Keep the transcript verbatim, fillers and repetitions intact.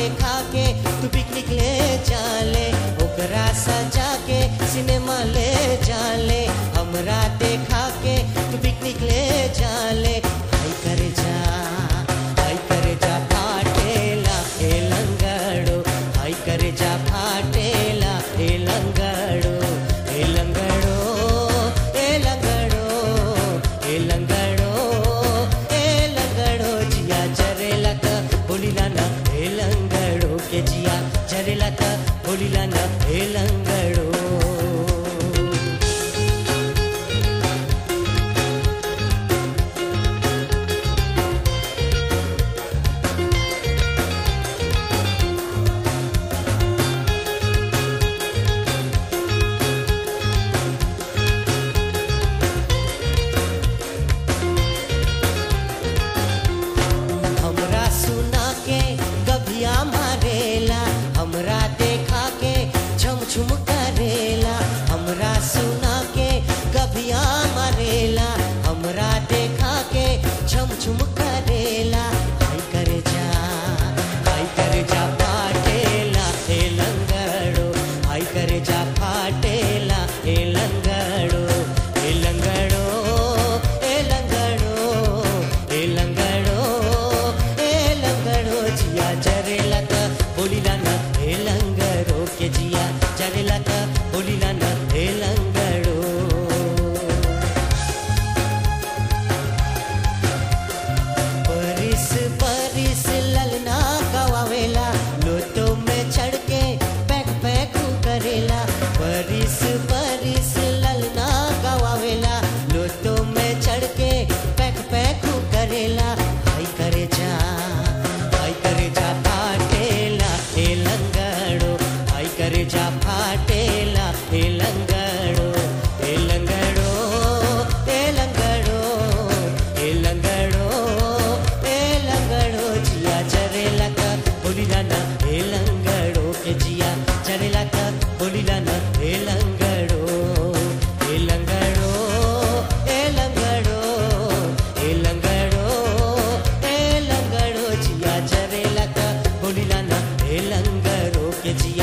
देखा के तू पिकनिक ले जाले, ओकरा सजा के सिनेमा ले जाले, हमरा देखा के तू पिकनिक ले जाले। हाय कर जा हाय कर जा फाटेला ए लंगड़ो, हाय कर जा फाटेला ए लंगड़ो, ए लंगड़ो ए लंगड़ो ए लंगड़ो ए लंगड़ो जिया जरेला त बोलिला ना ए लंगड़ो के जिया जरेला त बोलिला ना ए लंगड़ो। हमरा सुना के गभिया मारेला, हमरा देखा के झुम झुम करेला, हमरा सुना के गभिया मारेला, हमरा देखा के झुम झुम करेला। हाय कर जा हाय कर जा फाटेला ए लंगड़ो, हाय कर जा फाटेला ए लंगड़ो, ए लंगड़ो ए लंगड़ो ए लंगड़ो ए लंगड़ो जिया जरेला त बोलिला ना ए लंगड़ो के जिया जरेला त बोलिला ना ए लंगड़ो। परिस परिस ललना गवावेला, लोटो में चढ़ के पैक पैक करेला, परिस परिस ललना गवावेला, लोटो में चढ़ के पैक पैक करेला। हाय करे जा हाय करे जा फाटेला ए लंगड़ो, हाय करे जा फाटेला ए लंगड़ो, ए लंगड़ो ए लंगड़ो ए लंगड़ो ए लंगड़ो जिया जरेला त बोलिला ना ए लंगड़ो के जिया जरेला त बोलिला ना ए लंगड़ो, ए लंगड़ो ए लंगड़ो ए लंगड़ो ए लंगड़ो जिया जरेला त बोलिला ना ए लंगड़ो के जिया